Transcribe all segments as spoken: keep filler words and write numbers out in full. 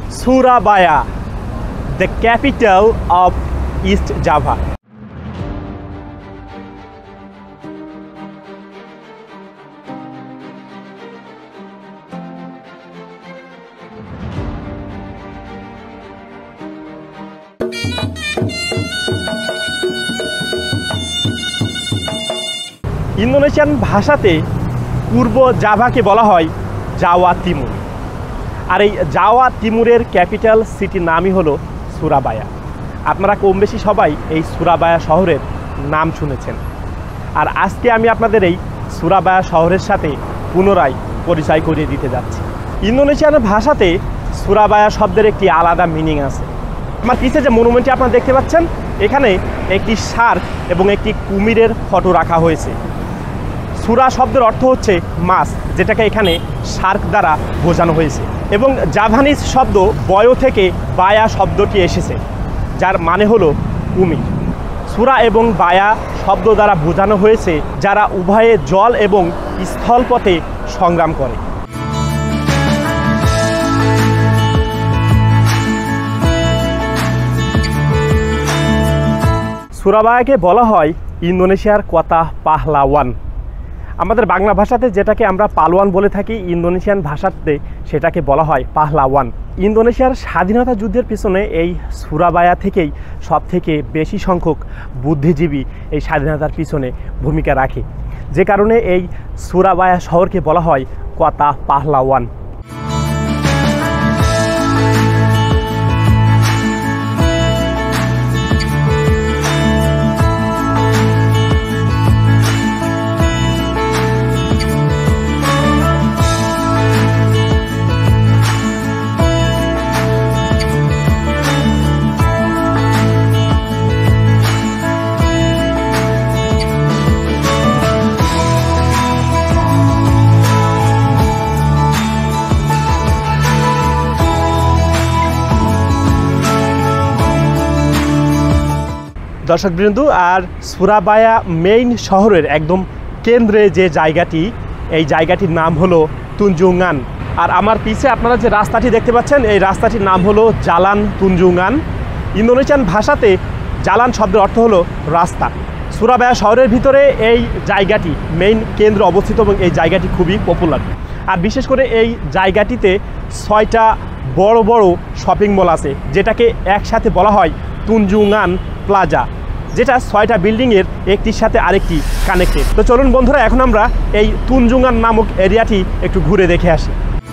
Surabaya, the capital of East Java. Indonesian ভাষাতে পূর্ব জাভাকে বলা হয় জাওয়া তিমুর, আর এই জাওয়া তিমুরের ক্যাপিটাল সিটির নামই হলো সুরাবায়া। আপনারা কম বেশি সবাই এই সুরাবায়া শহরের নাম শুনেছেন, আর আজকে আমি আপনাদের এই সুরাবায়া শহরের সাথে পুনরায় পরিচয় করিয়ে দিতে যাচ্ছি। ইন্দোনেশিয়ান ভাষাতে সুরাবায়া শব্দের একটি আলাদা মিনিং আছে। আমার পিছে যে মনুমেন্টটি আপনারা দেখতে পাচ্ছেন, এখানে একটি শার্ক এবং একটি কুমিরের ফটো রাখা হয়েছে। সুরা শব্দের অর্থ হচ্ছে মাছ, যেটাকে এখানে শার্ক দ্বারা বোঝানো হয়েছে, এবং জাভানিজ শব্দ বয় থেকে বায়া শব্দটি এসেছে, যার মানে হলো কুমির। সুরা এবং বায়া শব্দ দ্বারা বোঝানো হয়েছে যারা উভয়ে জল এবং স্থলপথে সংগ্রাম করে। সুরাবায়াকে বলা হয় ইন্দোনেশিয়ার কথা পাহলাওয়ান। আমাদের বাংলা ভাষাতে যেটাকে আমরা পালোয়ান বলে থাকি, ইন্দোনেশিয়ান ভাষাতে সেটাকে বলা হয় পাহলাওয়ান। ইন্দোনেশিয়ার স্বাধীনতা যুদ্ধের পিছনে এই সুরাবায়া থেকেই সব থেকে বেশি সংখ্যক বুদ্ধিজীবী এই স্বাধীনতার পিছনে ভূমিকা রাখে, যে কারণে এই সুরাবায়া শহরকে বলা হয় কথা পাহলাওয়ান। দর্শকবৃন্দ, আর সুরাবায়া মেইন শহরের একদম কেন্দ্রে যে জায়গাটি, এই জায়গাটির নাম হলো তুনজুঙ্গান। আর আমার পিছে আপনারা যে রাস্তাটি দেখতে পাচ্ছেন, এই রাস্তাটির নাম হলো জালান তুনজুঙ্গান। ইন্দোনেশিয়ান ভাষাতে জালান শব্দের অর্থ হলো রাস্তা। সুরাবায়া শহরের ভিতরে এই জায়গাটি মেইন কেন্দ্র অবস্থিত এবং এই জায়গাটি খুবই পপুলার। আর বিশেষ করে এই জায়গাটিতে ছয়টা বড় বড় শপিং মল আছে, যেটাকে একসাথে বলা হয় তুনজুঙ্গান প্লাজা, যেটা ছয়টা বিল্ডিংয়ের একটির সাথে আরেকটি কানেক্টেড। তো চলুন বন্ধুরা, এখন আমরা এই তুনজুঙ্গান নামক এরিয়াটি একটু ঘুরে দেখে আসি।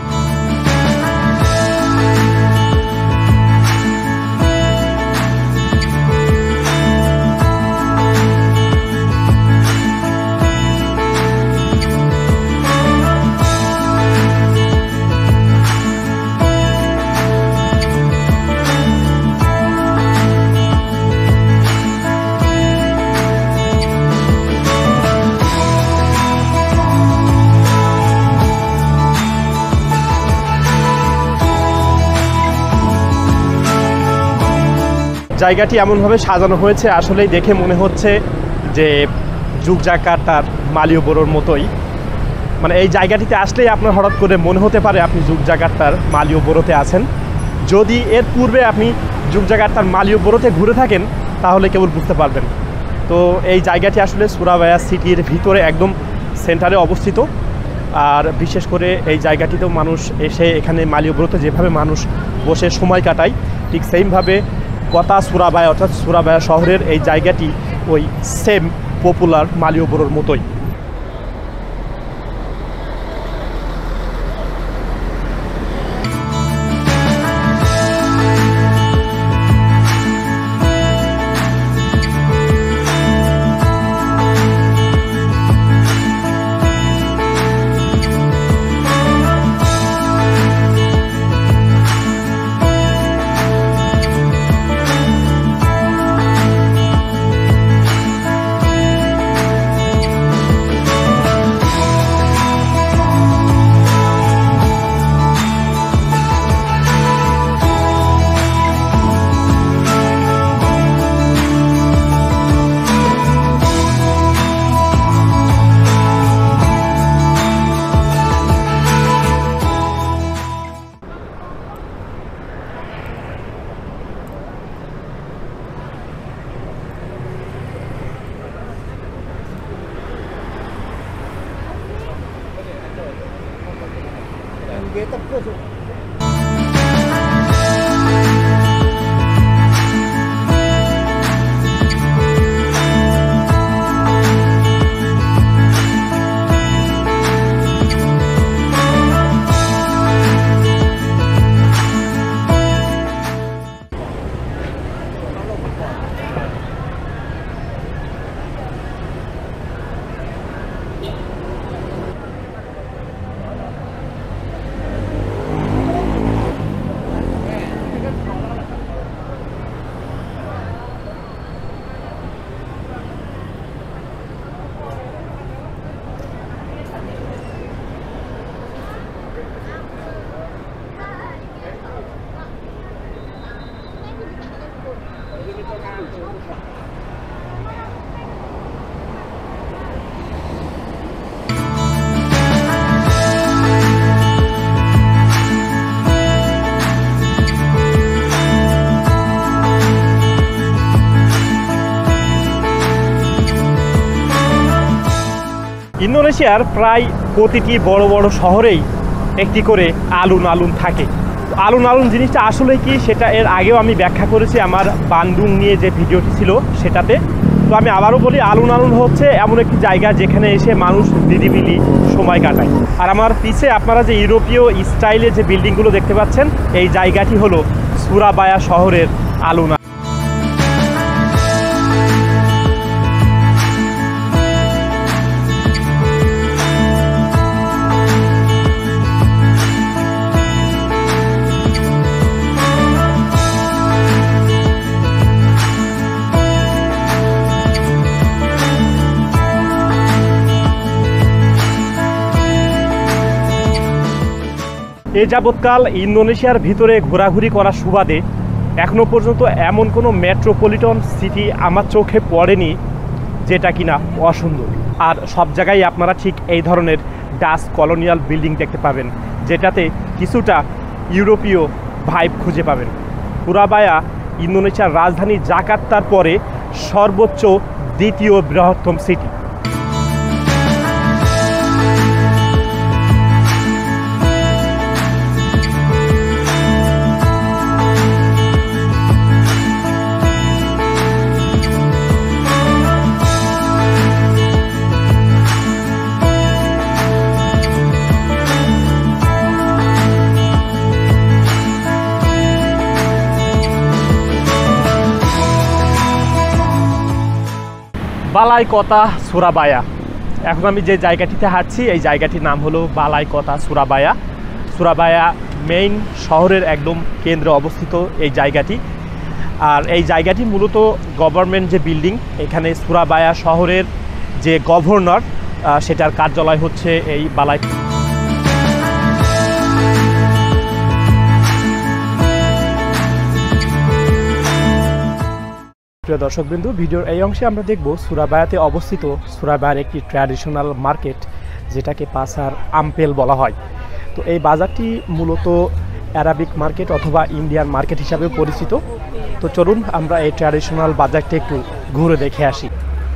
জায়গাটি এমনভাবে সাজানো হয়েছে, আসলেই দেখে মনে হচ্ছে যে যুগজাকার্তার মালিয়বোরোর মতোই। মানে এই জায়গাটিতে আসলেই আপনার হঠাৎ করে মনে হতে পারে আপনি যুগজাকার্তার মালিয়বোরোতে আছেন। যদি এর পূর্বে আপনি যুগজাকার্তার মালিয়বোরোতে ঘুরে থাকেন তাহলে কেবল বুঝতে পারবেন। তো এই জায়গাটি আসলে সুরাবায়া সিটির ভিতরে একদম সেন্টারে অবস্থিত। আর বিশেষ করে এই জায়গাটিতেও মানুষ এসে এখানে মালিয়বোরোতে যেভাবে মানুষ বসে সময় কাটায়, ঠিক সেইমভাবে কথা সুরাবায়া অর্থাৎ সুরাবায়া শহরের এই জায়গাটি ওই সেম পপুলার মালিয়বোরোর মতোই। ইন্দোনেশিয়ার প্রায় প্রতিটি বড় বড় শহরেই একটি করে আলুন আলুন থাকে। আলুন আলুন জিনিসটা আসলে কি সেটা এর আগেও আমি ব্যাখ্যা করেছি আমার বান্ডুং নিয়ে যে ভিডিওটি ছিল সেটাতে। তো আমি আবারও বলি, আলুন আলুন হচ্ছে এমন একটি জায়গা যেখানে এসে মানুষ নিরিবিলি সময় কাটায়। আর আমার পিছে আপনারা যে ইউরোপীয় স্টাইলে যে বিল্ডিংগুলো দেখতে পাচ্ছেন, এই জায়গাটি হলো সুরাবায়া শহরের আলুন। এ যাবৎকাল ইন্দোনেশিয়ার ভিতরে ঘোরাঘুরি করার সুবাদে এখনও পর্যন্ত এমন কোনো মেট্রোপলিটন সিটি আমার চোখে পড়েনি যেটা কিনা অসুন্দর। আর সব জায়গায় আপনারা ঠিক এই ধরনের ডাচ কলোনিয়াল বিল্ডিং দেখতে পাবেন, যেটাতে কিছুটা ইউরোপীয় ভাইব খুঁজে পাবেন। সুরাবায়া ইন্দোনেশিয়ার রাজধানী জাকার্তার পরে সর্বোচ্চ দ্বিতীয় বৃহত্তম সিটি। বালাইকতা সুরাবায়া। এখন আমি যে জায়গাটিতে হাঁটছি এই জায়গাটির নাম হলো বালাইকতা সুরাবায়া। সুরাবায়া মেইন শহরের একদম কেন্দ্রে অবস্থিত এই জায়গাটি। আর এই জায়গাটি মূলত গভর্নমেন্ট যে বিল্ডিং, এখানে সুরাবায়া শহরের যে গভর্নর সেটার কার্যালয় হচ্ছে এই বালাই। প্রিয় দর্শকবৃন্দু, ভিডিওর এই অংশে আমরা দেখব সুরাবায়াতে অবস্থিত সুরাবায়ার একটি ট্র্যাডিশনাল মার্কেট, যেটাকে পাসার আম্পেল বলা হয়। তো এই বাজারটি মূলত অ্যারাবিক মার্কেট অথবা ইন্ডিয়ান মার্কেট হিসাবেও পরিচিত। তো চলুন আমরা এই ট্র্যাডিশনাল বাজারটি একটু ঘুরে দেখে আসি।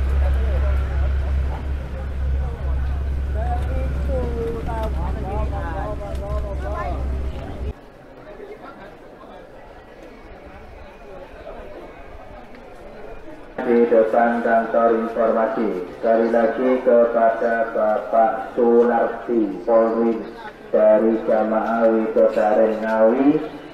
Di depan kantor informasi, sekali lagi kepada Bapak Sunarti Polri dari Jamaah Widodaren Ngawi.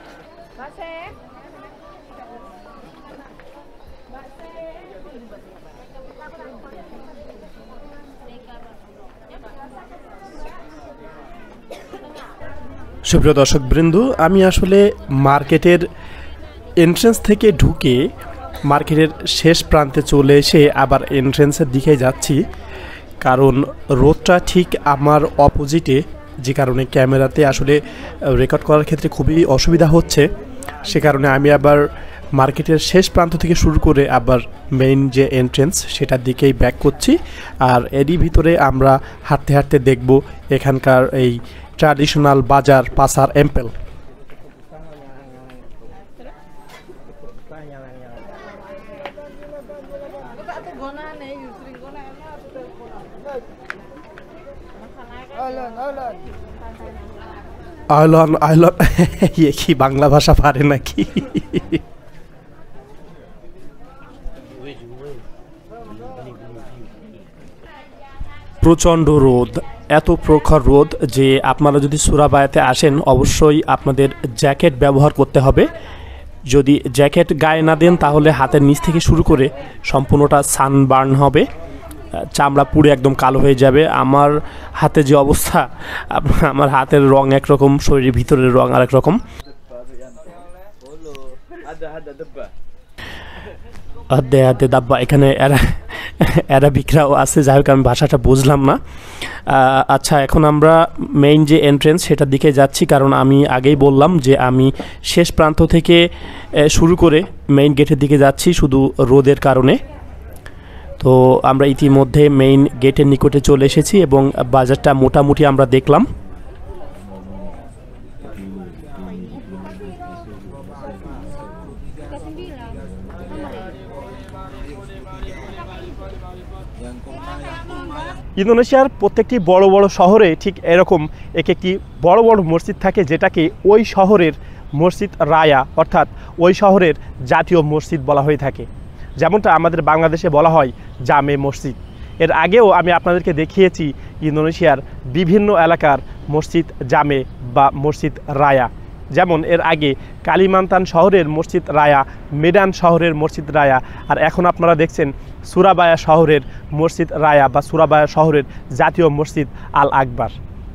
সুপ্রিয় দর্শকবৃন্দ, আমি আসলে মার্কেটের এন্ট্রেন্স থেকে ঢুকে মার্কেটের শেষ প্রান্তে চলে এসে আবার এন্ট্রেন্সের দিকে যাচ্ছি, কারণ রোডটা ঠিক আমার অপোজিটে, যে কারণে ক্যামেরাতে আসলে রেকর্ড করার ক্ষেত্রে খুবই অসুবিধা হচ্ছে। সে কারণে আমি আবার মার্কেটের শেষ প্রান্ত থেকে শুরু করে আবার মেইন যে এন্ট্রেন্স সেটার দিকেই ব্যাক করছি। আর এরই ভিতরে আমরা হাঁটতে হাঁটতে দেখব এখানকার এই ট্র্যাডিশনাল বাজার পাসার এম্পেল। আইলন আইলন এ কি বাংলা ভাষা পারে নাকি? প্রচণ্ড রোদ, এত প্রখর রোদ যে আপনারা যদি সুরাবায়াতে আসেন অবশ্যই আপনাদের জ্যাকেট ব্যবহার করতে হবে। যদি জ্যাকেট গায়ে না দেন তাহলে হাতের নিচ থেকে শুরু করে সম্পূর্ণটা সানবার্ন হবে, চামড়া পুড়ে একদম কালো হয়ে যাবে। আমার হাতে যে অবস্থা, আমার হাতের রং একরকম, শরীরের ভিতরের রং আরেক রকম। আদে আদে দাব্বা, এখানে অ্যারাবিকরাও আছে, যাই হোক আমি ভাষাটা বুঝলাম না। আচ্ছা, এখন আমরা মেইন যে এন্ট্রেন্স সেটার দিকে যাচ্ছি, কারণ আমি আগেই বললাম যে আমি শেষ প্রান্ত থেকে শুরু করে মেইন গেটের দিকে যাচ্ছি শুধু রোদের কারণে। তো আমরা ইতিমধ্যে মেইন গেটের নিকটে চলে এসেছি এবং বাজারটা মোটামুটি আমরা দেখলাম। ইন্দোনেশিয়ার প্রত্যেকটি বড় বড় শহরে ঠিক এরকম এক একটি বড় বড় মসজিদ থাকে, যেটাকে ওই শহরের মসজিদ রায়া অর্থাৎ ওই শহরের জাতীয় মসজিদ বলা হয়ে থাকে। যেমনটা আমাদের বাংলাদেশে বলা হয় জামে মসজিদ। এর আগেও আমি আপনাদেরকে দেখিয়েছি ইন্দোনেশিয়ার বিভিন্ন এলাকার মসজিদ জামে বা মসজিদ রায়া। যেমন এর আগে কালিমান্তান শহরের মসজিদ রায়া, মেডান শহরের মসজিদ রায়া, আর এখন আপনারা দেখছেন সুরাবায়া শহরের মসজিদ রায়া বা সুরাবায়া শহরের জাতীয় মসজিদ আল আকবার।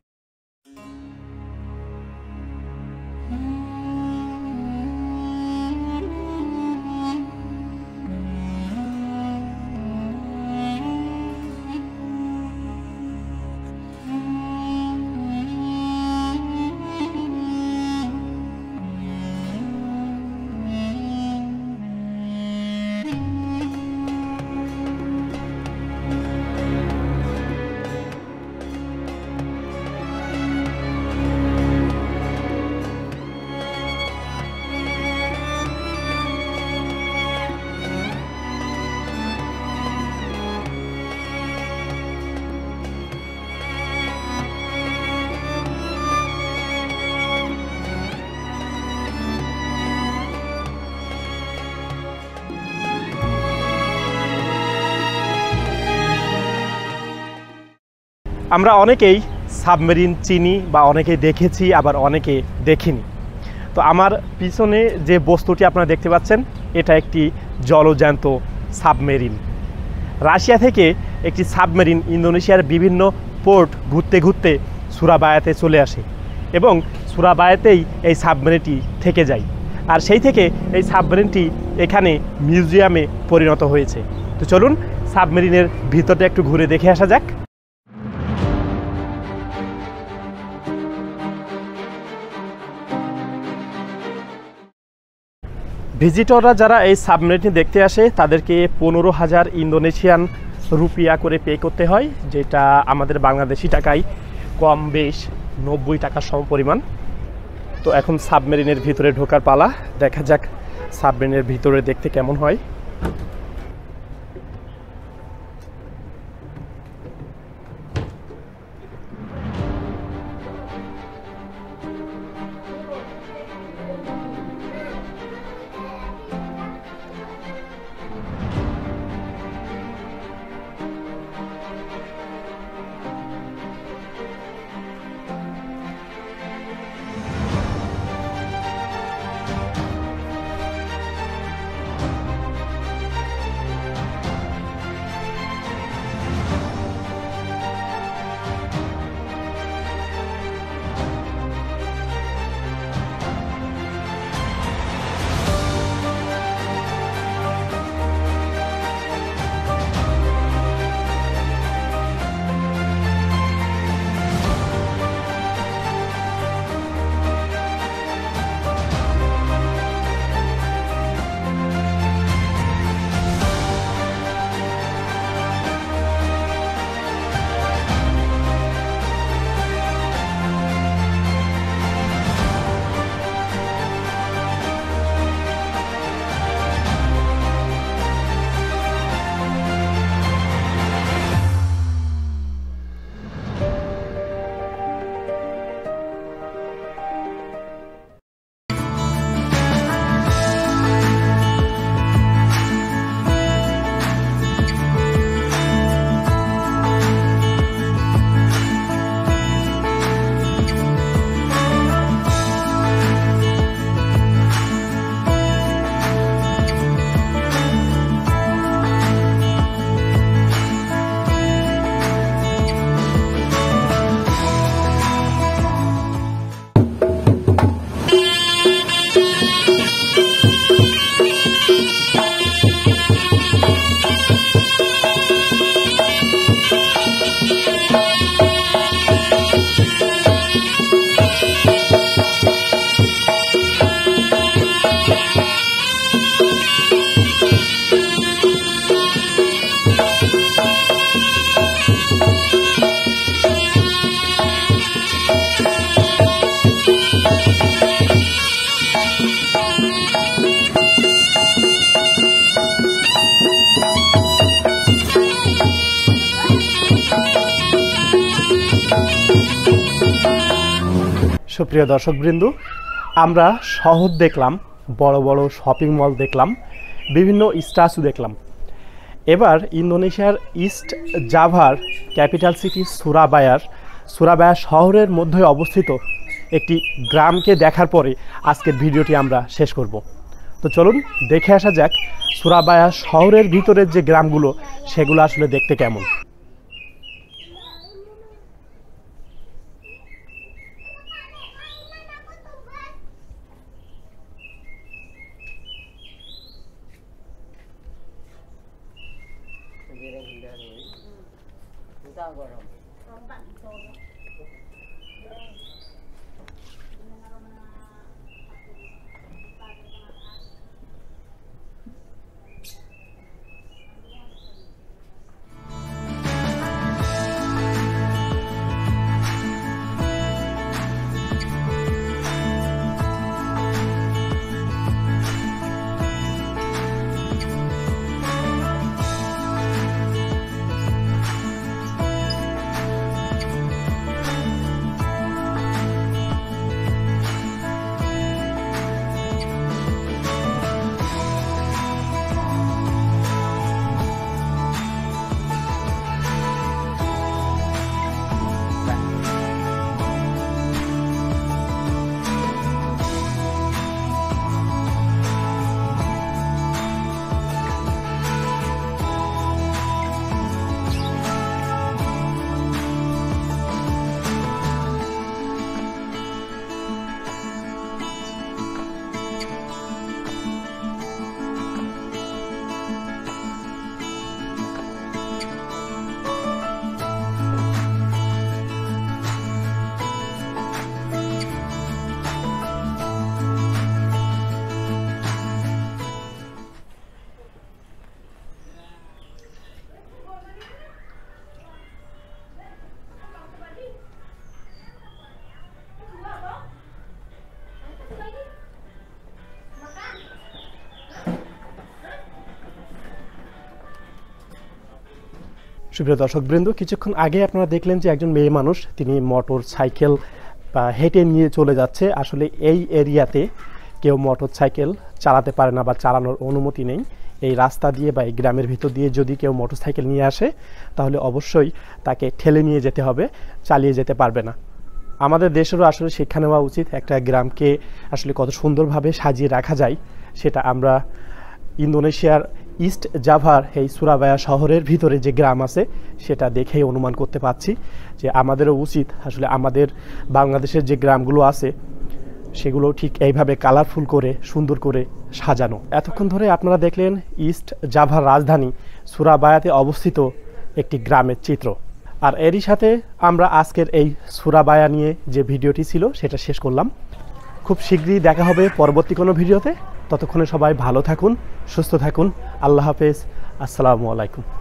আমরা অনেকেই সাবমেরিন চিনি বা অনেকেই দেখেছি, আবার অনেকে দেখিনি। তো আমার পিছনে যে বস্তুটি আপনারা দেখতে পাচ্ছেন এটা একটি জলজ্যান্ত সাবমেরিন। রাশিয়া থেকে একটি সাবমেরিন ইন্দোনেশিয়ার বিভিন্ন পোর্ট ঘুরতে ঘুরতে সুরাবায়াতে চলে আসে এবং সুরাবায়াতেই এই সাবমেরিনটি থেকে যায়, আর সেই থেকে এই সাবমেরিনটি এখানে মিউজিয়ামে পরিণত হয়েছে। তো চলুন সাবমেরিনের ভিতরটা একটু ঘুরে দেখে আসা যাক। ভিজিটররা যারা এই সাবমেরিনটি দেখতে আসে তাদেরকে পনেরো হাজার ইন্দোনেশিয়ান রুপিয়া করে পে করতে হয়, যেটা আমাদের বাংলাদেশি টাকায় কম বেশ নব্বই টাকার সম পরিমাণ। তো এখন সাবমেরিনের ভিতরে ঢোকার পালা, দেখা যাক সাবমেরিনের ভিতরে দেখতে কেমন হয়। সুপ্রিয় দর্শকবৃন্দ, আমরা শহর দেখলাম, বড় বড় শপিং মল দেখলাম, বিভিন্ন স্ট্যাচু দেখলাম। এবার ইন্দোনেশিয়ার ইস্ট জাভার ক্যাপিটাল সিটি সুরাবায়ার সুরাবায়া শহরের মধ্যে অবস্থিত একটি গ্রামকে দেখার পরে আজকের ভিডিওটি আমরা শেষ করব। তো চলুন দেখে আসা যাক সুরাবায়া শহরের ভিতরের যে গ্রামগুলো সেগুলো আসলে দেখতে কেমন। সুপ্রিয় দর্শকবৃন্দ, কিছুক্ষণ আগে আপনারা দেখলেন যে একজন মেয়ে মানুষ তিনি মোটর সাইকেল বা হেঁটে নিয়ে চলে যাচ্ছে। আসলে এই এরিয়াতে কেউ মোটর সাইকেল চালাতে পারে না বা চালানোর অনুমতি নেই। এই রাস্তা দিয়ে বা এই গ্রামের ভিতর দিয়ে যদি কেউ মোটর সাইকেল নিয়ে আসে তাহলে অবশ্যই তাকে ঠেলে নিয়ে যেতে হবে, চালিয়ে যেতে পারবে না। আমাদের দেশেরও আসলে শিক্ষা নেওয়া উচিত, একটা গ্রামকে আসলে কত সুন্দরভাবে সাজিয়ে রাখা যায় সেটা আমরা ইন্দোনেশিয়ার ইস্ট জাভার এই সুরাবায়া শহরের ভিতরে যে গ্রাম আছে সেটা দেখেই অনুমান করতে পারছি যে আমাদেরও উচিত আসলে আমাদের বাংলাদেশের যে গ্রামগুলো আছে সেগুলো ঠিক এইভাবে কালারফুল করে সুন্দর করে সাজানো। এতক্ষণ ধরে আপনারা দেখলেন ইস্ট জাভার রাজধানী সুরাবায়াতে অবস্থিত একটি গ্রামের চিত্র। আর এরই সাথে আমরা আজকের এই সুরাবায়া নিয়ে যে ভিডিওটি ছিল সেটা শেষ করলাম। খুব শীঘ্রই দেখা হবে পরবর্তী কোনো ভিডিওতে। ততক্ষণে সবাই ভালো থাকুন, সুস্থ থাকুন। আল্লাহ হাফেজ, আসসালামু আলাইকুম।